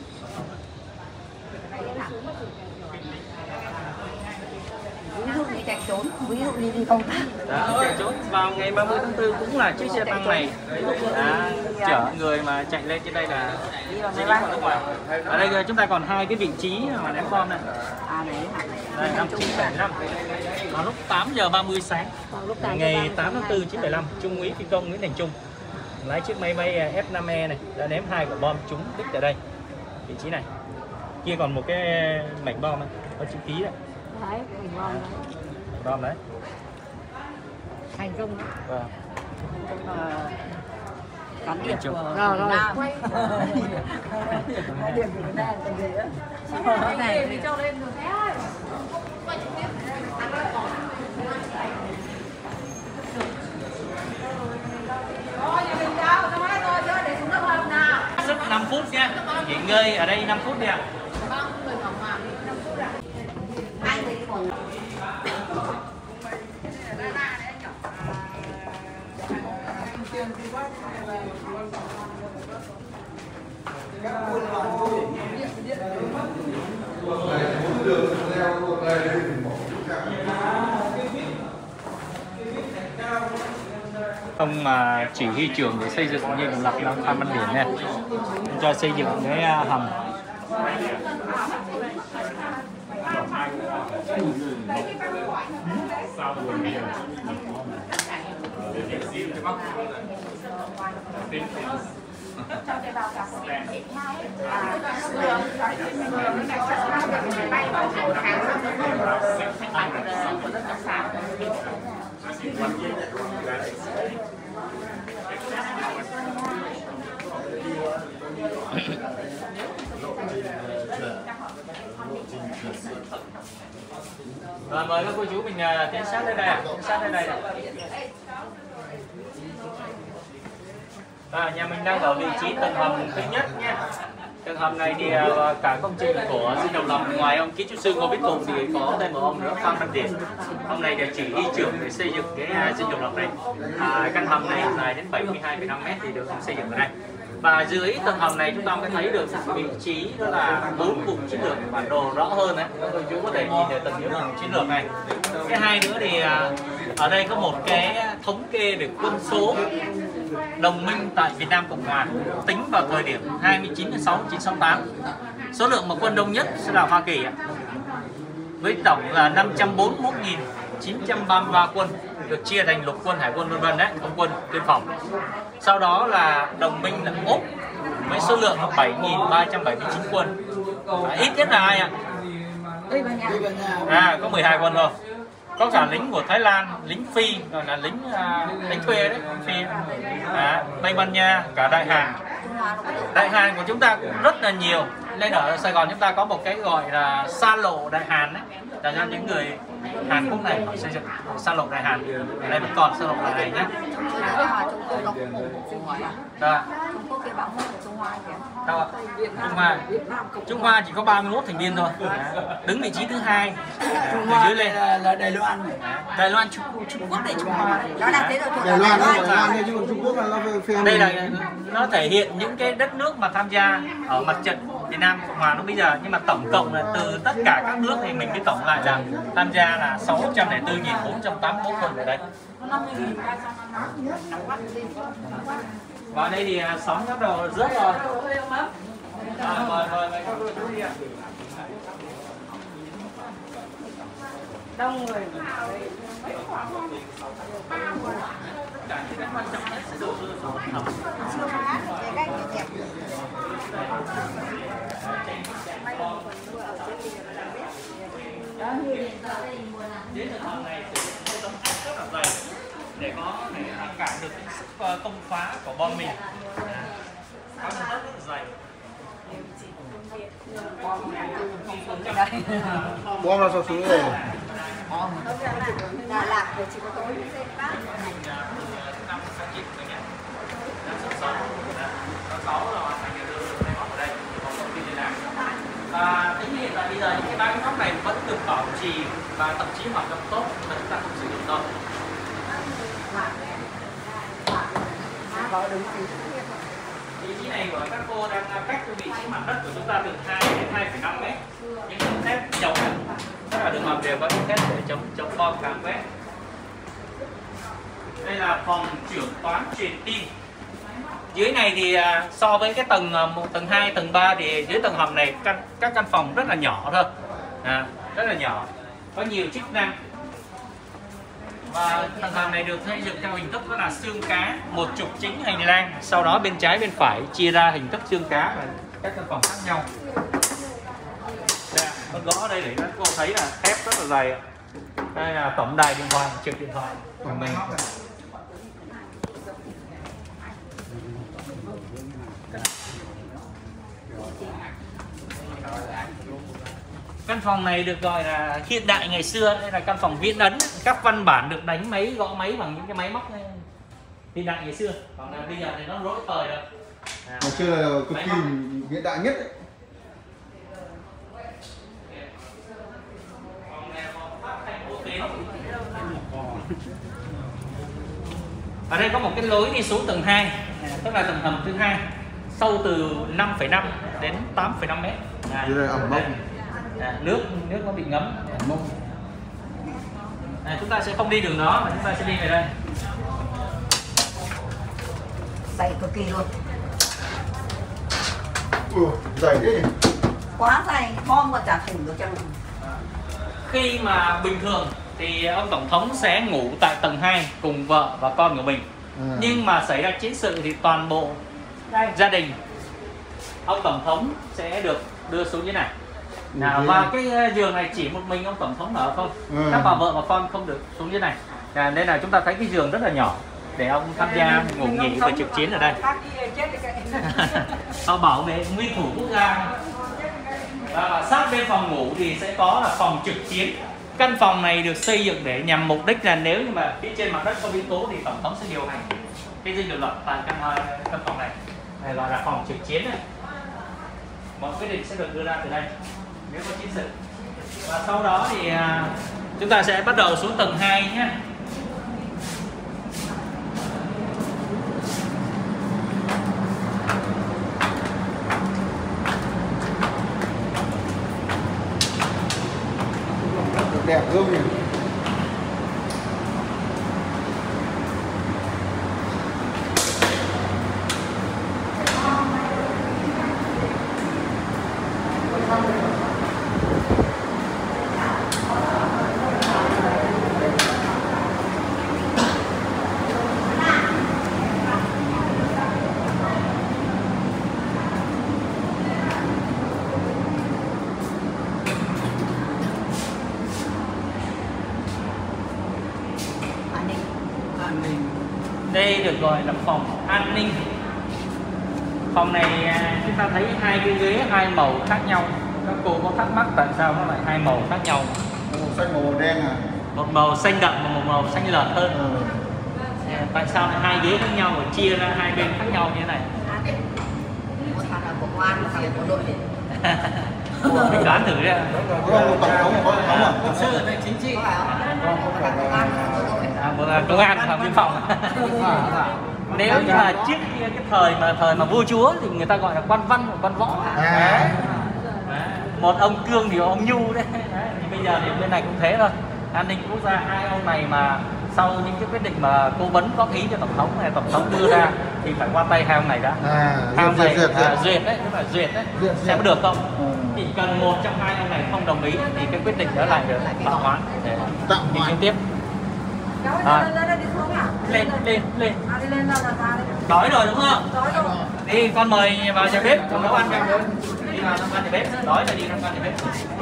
Ví dụ như chạy trốn, ví dụ như đi công tác. chạy trốn. Vào ngày 30 tháng 4 cũng là chiếc xe tăng này đã chở người mà chạy lên trên đây là đi vào nước ngoài. Ở đây chúng ta còn hai cái vị trí mà ném bom này. Đây, năm 1975. Vào lúc 8 giờ 30 sáng ngày 8 tháng 4 1975, Trung úy phi công Nguyễn Thành Trung lái chiếc máy bay F-5E này đã ném 2 quả bom trúng đích tại đây, vị trí này. Kia còn một cái mảnh bom này, có chữ ký đấy. Đấy, mảnh bom đấy. Mảnh bom đấy. Thành công. Vâng. Cán điệp của Việt Nam. Cán điệp của Việt Nam là gì á? Cái này thì cho lên rồi. Quay trực tiếp. Sức 5 phút nha. Nghỉ ngơi ở đây 5 phút đi ạ. Ông mà chỉ huy trưởng để xây dựng như lập là Phan Văn Điển này, dụng cho xây dựng cái hầm. Cho cái vào cả một điện thoại bay vào hàng của đất đặc sản. Rồi mời các cô chú mình tiến sát lên đây, tiến sát lên đây. Nhà mình đang ở vị trí tầng hầm thứ nhất nha. Tầng hầm này thì cả công trình của Dinh Độc Lập, ngoài ông kiến trúc sư Ngô Viết Hùng thì có thêm một ông nữa, Phan Văn Điển. Ông này là chỉ huy trưởng để xây dựng cái Dinh Độc Lập này. Căn hầm này dài đến 72,5 m thì được xây dựng ở đây. Và dưới tầng hầm này chúng ta có thấy được vị trí đó là 4 vùng chiến lược, bản đồ rõ hơn đấy. Các cô chú có thể nhìn được từng vùng chiến lược này. Cái hai nữa thì ở đây có một cái thống kê về quân số đồng minh tại Việt Nam Cộng Hòa tính vào thời điểm 29/6/1968. Số lượng mà quân đông nhất sẽ là Hoa Kỳ với tổng là 541.933 quân, được chia thành lục quân, hải quân vân vân đấy, không quân, biên phòng. Sau đó là đồng minh là Úc với số lượng là 7.379 quân. Ít nhất là ai ạ? Có 12 quân thôi. Có cả lính của Thái Lan, lính Phi, rồi là lính thuê đấy, Phi, Tây Ban Nha, cả Đại Hàn. Đại Hàn của chúng ta cũng rất là nhiều. Nên ở Sài Gòn chúng ta có một cái gọi là xa lộ Đại Hàn đấy, là cho những người Hàn Quốc này họ xây dựng xa lộ Đại Hàn. Ở đây vẫn còn xa lộ này nhé. Trung Hoa chỉ có 31 thành viên thôi, đứng vị trí thứ 2. Trung Hoa dưới lên là Đài Loan. Đài Loan, Trung Quốc để Trung Hoa. Đài Loan đấy, chứ còn Trung Quốc là nó phe. Đây là nó thể hiện những cái đất nước mà tham gia ở mặt trận Việt Nam Cộng Hòa lúc bây giờ, nhưng mà tổng cộng là từ tất cả các nước thì mình mới tổng lại là tham gia là 604.481 quân ở đây. Và đây thì sóng bắt đầu rớt rồi. Mời các cô chú đi ạ. Đông người. Cả những cái quan trọng nhất sẽ đổ rơi vào hầm. Đến tầng hầm này sử dụng tấm áp rất là dày để có thể cản được sức công phá của bom mìn. Có rất là dày. Bom là sao xuống rồi? Đà Lạt rồi chỉ có tối và tính hiện tại bây giờ những cái ba cái góc này vẫn được bảo trì và thậm chí hoạt động tốt mà chúng ta không sử dụng đâu. Vị trí này của các cô đang cách vị trí mặt đất của chúng ta từ 2 đến 2,5 mét. Những tấm thép chống tất cả đường hầm đều có thép để chống bom càn quét. Đây là phòng trưởng toán truyền tin. Dưới này thì so với cái tầng 1, tầng 2, tầng 3 thì dưới tầng hầm này các căn phòng rất là nhỏ thôi, rất là nhỏ, có nhiều chức năng. Và tầng hầm này được xây dựng theo hình thức đó là xương cá, một trục chính hành lang, sau đó bên trái bên phải chia ra hình thức xương cá và các căn phòng khác nhau. Đây, con gõ đây để các cô thấy là thép rất là dày. Đây là tổng đài điện thoại, trực điện thoại của mình. Căn phòng này được gọi là hiện đại ngày xưa, đây là căn phòng viễn ấn, các văn bản được đánh máy, gõ máy bằng những cái máy móc hiện đại ngày xưa. Còn là bây giờ thì nó rỗi thời rồi. Ngày xưa là cực kỳ hiện đại nhất đấy. Ở đây có một cái lối đi xuống tầng 2, tức là tầng hầm thứ 2, sâu từ 5,5 đến 8,5 mét. Đây là ẩm mốc. Nước nó bị ngấm. Chúng ta sẽ không đi đường đó mà chúng ta sẽ đi về đây. Dày cực kỳ luôn. Dày thế nhỉ? Quá dày, bom còn chả thủng được trong. Khi mà bình thường thì ông tổng thống sẽ ngủ tại tầng 2 cùng vợ và con của mình. Nhưng mà xảy ra chiến sự thì toàn bộ gia đình ông tổng thống sẽ được đưa xuống dưới này. Và cái giường này chỉ một mình ông tổng thống ở thôi. Các bà vợ và con không được xuống dưới này. Nên là chúng ta thấy cái giường rất là nhỏ để ông tham gia ngủ nghỉ và trực chiến ở đây. Họ bảo vệ nguyên thủ quốc gia. Và sát bên phòng ngủ thì sẽ có là phòng trực chiến. Căn phòng này được xây dựng để nhằm mục đích là nếu như mà phía trên mặt đất có biến cố thì tổng thống sẽ điều hành cái dinh điều luật tại căn phòng này. Này gọi là phòng trực chiến này. Mọi quyết định sẽ được đưa ra từ đây nếu có chiến sự. Và sau đó thì chúng ta sẽ bắt đầu xuống tầng 2 nhé. Đẹp gương nhỉ? Đây được gọi là phòng an ninh. Phòng này chúng ta thấy hai cái ghế hai màu khác nhau. Các cô có thắc mắc tại sao nó lại hai màu khác nhau? Màu xanh màu đen à? Một màu xanh đậm và một màu xanh lợt hơn. Tại sao lại hai ghế khác nhau và chia ra hai bên khác nhau như thế này? Một thằng là của công an, một thằng là của đội. Mình đoán thử đấy. Có một tổng thống, có tổng thống à? Thực sự là chính trị. Một thằng công an, một thằng của đội. Một là công an, một thằng biên phòng. Nếu như là trước kia cái thời mà vua chúa thì người ta gọi là quan văn và quan võ. Một ông Cương thì ông Nhu đấy. Thì bây giờ thì bên này cũng thế thôi. An ninh quốc gia hai ông này mà sau những cái quyết định mà cố vấn góp ý cho tổng thống này, tổng thống đưa ra thì phải qua tay hai ông này đã. Hai ông này duyệt đấy, tức là duyệt đấy, xem có được không. Chỉ cần một trong hai ông này không đồng ý thì cái quyết định đó lại được tạm hoãn để đi kế tiếp. Lên. Đói rồi đúng không? Đi con mời vào nhà bếp cùng nấu ăn cho. Đi vào tham quan nhà bếp, đói là đi tham quan nhà bếp.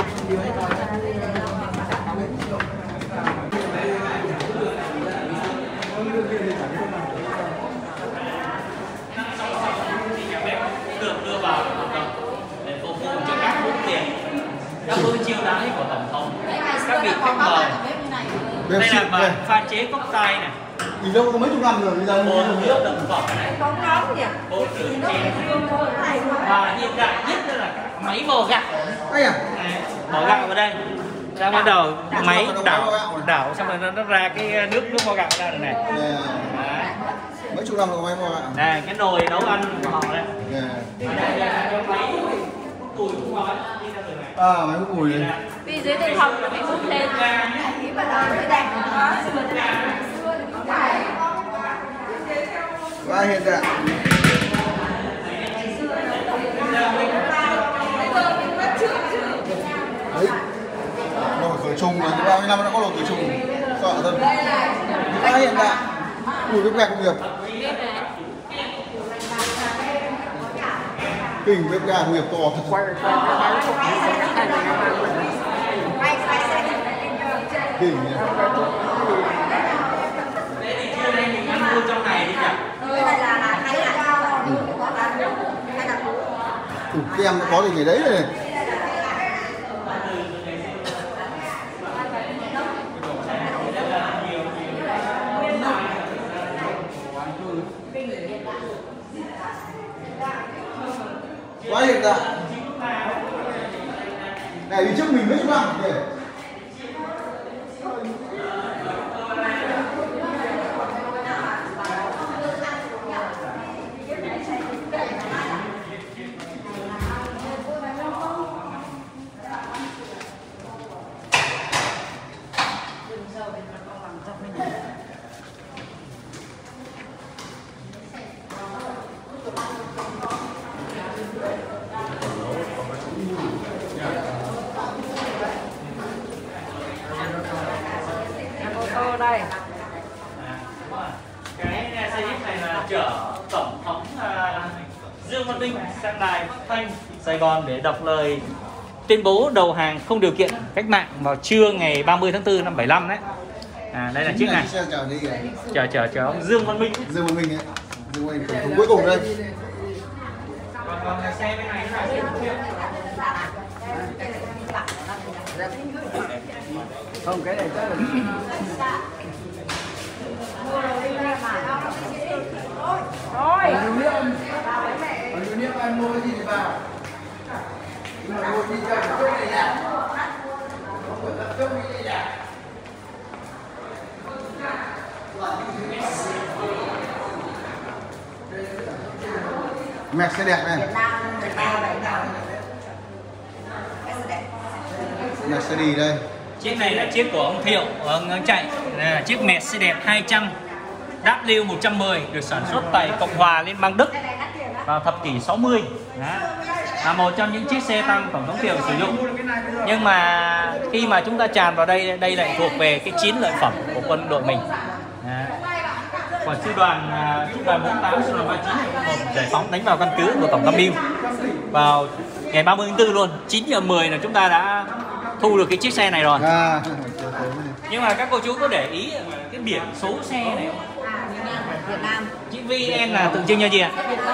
Được đưa vào để phục vụ cho các bữa tiệc, các bữa chiêu đãi của tổng thống, các vị khách mời. Đây là pha chế cocktail này. Thì đâu có mấy chục năm rồi bây giờ Một nước đậm phẩm này. Bóng nóng nhỉ? Một rượu chén. Và hiện đại nhất là máy mò gạo. Ây à? Mò gạo vào đây. Ra bắt đầu máy đảo xong rồi nó ra cái nước mò gạo ra rồi này. Mấy chục năm rồi máy mò gạo. Này cái nồi nấu ăn của họ đây. Máy hút mùi này. Vì dưới tên phòng là phải hút lên. Ý mà là cái đẹp nó Và hiện tại đấy, nồi khử trùng mà 30 năm đã có nồi khử trùng, sợ thật. Và hiện tại mùi bếp ga công nghiệp, kinh bếp ga công nghiệp to thật. Kinh nhỉ. Trong này đi nhỉ? Kem nó có thì người đấy rồi. Quá hiện đại. Này đi trước mình mấy chục năm kìa. vào đây. Cái xe jeep này là chở tổng thống Dương Văn Minh sang đài phát thanh Sài Gòn để đọc lời tuyên bố đầu hàng không điều kiện cách mạng vào trưa ngày 30 tháng 4 năm 75 đấy. Đây là chiếc này. Chở ông Dương Văn Minh. Dương Văn Minh ấy. Dương Văn Minh tổng thống cuối cùng đây. Còn xe bên này là Không, cái này chắc là Rồi. Còn nếu anh mua cái gì thì vào. Nhưng mà mua đi cho cái chỗ này nhá. Không phải tập trung cái gì nhá. Mercedes này. Mercedes đây. chiếc này là chiếc của ông Thiệu, ông chạy là chiếc Mercedes 200 W110 được sản xuất tại Cộng hòa Liên bang Đức vào thập kỷ 60. Đó. Là một trong những chiếc xe tăng tổng thống Thiệu sử dụng. Nhưng mà khi mà chúng ta tràn vào đây, đây lại thuộc về cái chiến lợi phẩm của quân đội mình. Đó. Của sư đoàn 48, sư đoàn 39 giải phóng đánh vào căn cứ của tổng tham mưu vào ngày 30 tháng 4 luôn. 9:10 là chúng ta đã thu được cái chiếc xe này rồi. Nhưng mà các cô chú có để ý cái biển số xe này không? Việt Nam. Chữ VN là tượng trưng cho gì ạ?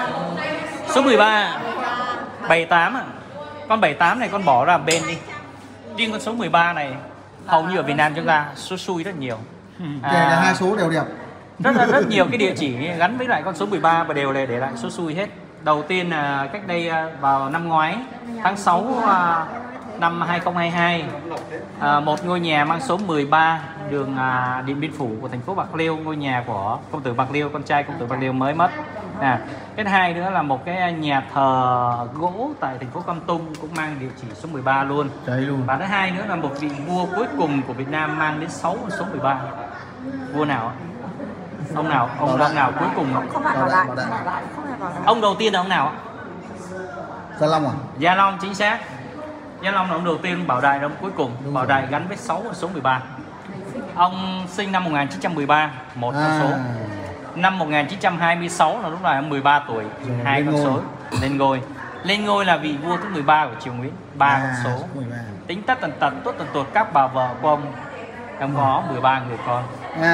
Số 13, 78 à? Con 78 này con bỏ ra bên đi. Riêng con số 13 này hầu như ở Việt Nam chúng ta số xui rất nhiều. Kể là hai số đều đẹp. Rất nhiều cái địa chỉ gắn với lại con số 13 và đều để lại số xui hết. Đầu tiên là cách đây vào năm ngoái tháng 6 năm 2022, một ngôi nhà mang số 13 đường Điện Biên Phủ của thành phố Bạc Liêu, ngôi nhà của công tử Bạc Liêu, con trai công tử Bạc Liêu mới mất. Cái hai nữa là một cái nhà thờ gỗ tại thành phố Kon Tum cũng mang địa chỉ số 13 luôn. Và thứ hai nữa là một vị vua cuối cùng của Việt Nam mang đến 6 con số 13. Vua nào? Ông nào? Ông nào cuối cùng? Không phải Bảo Đại. Ông đầu tiên là ông nào? Gia Long à? Gia Long, chính xác. Gia Long là ông đầu tiên, Bảo Đại là ông cuối cùng. Bảo Đại gắn với 6 con số 13. Ông sinh năm 1913, một con số. Năm 1926 là lúc này ông 13 tuổi, hai con số lên ngôi. Lên ngôi là vị vua thứ 13 của triều Nguyễn, 3 con số. Tính tất tần tật, tốt tần tuột các bà vợ của ông có 13 người con.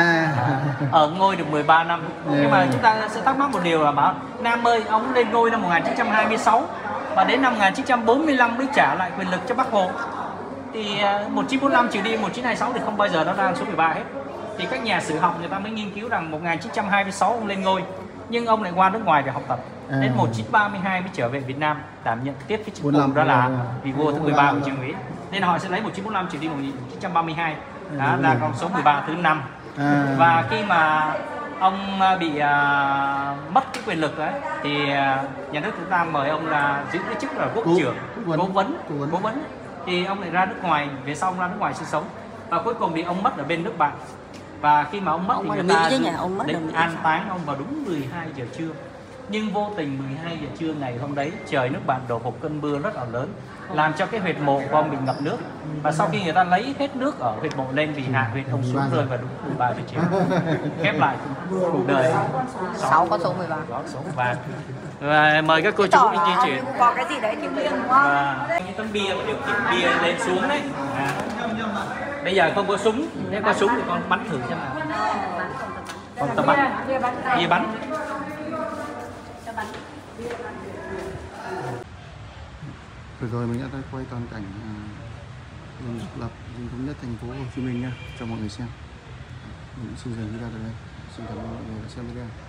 Ở ngôi được 13 năm. Nhưng mà chúng ta sẽ thắc mắc một điều là bảo Nam ơi, ông lên ngôi năm 1926 và đến năm 1945 mới trả lại quyền lực cho Bác Hồ. Thì 1945 trừ đi 1926 thì không bao giờ nó ra số 13 hết. Thì các nhà sử học người ta mới nghiên cứu rằng 1926 ông lên ngôi, nhưng ông lại qua nước ngoài để học tập. Đến 1932 mới trở về Việt Nam đảm nhận tiếp cái chức vụ đó là vị vua thứ 13 của triều Nguyễn. Nên họ sẽ lấy 1945 trừ đi 1932 đó là con số 13 thứ 5. Và khi mà ông bị mất cái quyền lực đấy thì nhà nước chúng ta mời ông là giữ cái chức là quốc trưởng, cố vấn. Thì ông lại ra nước ngoài, về sau ông ra nước ngoài sinh sống và cuối cùng thì ông mất ở bên nước bạn. Và khi mà ông mất thì người ta định an táng ông vào đúng 12 giờ trưa. Nhưng vô tình 12 giờ trưa ngày hôm đấy trời nước bạn đổ một cơn mưa rất là lớn, làm cho cái huyệt mộ của ông bị ngập nước. Và sau khi người ta lấy hết nước ở huyệt mộ lên vì hạ huyệt ông xuống rơi vào đúng 13 giờ chiều. Khép lại cuộc đời 6 con số 13. Số 13. Và mời các cô chú đi di chuyển. Có cái gì đấy thiêng liêng đúng không? Những tấm bia điều khiển bia lên xuống đấy. Bây giờ không có súng, nếu có súng thì con bắn thử xem nào. Còn tầm bắn, bia bắn. Vừa rồi mình đã quay toàn cảnh dinh độc lập, dinh thống nhất thành phố Hồ Chí Minh nha, cho mọi người xem. Mình xin dừng video tại đây. Xin cảm ơn mọi người đã xem video.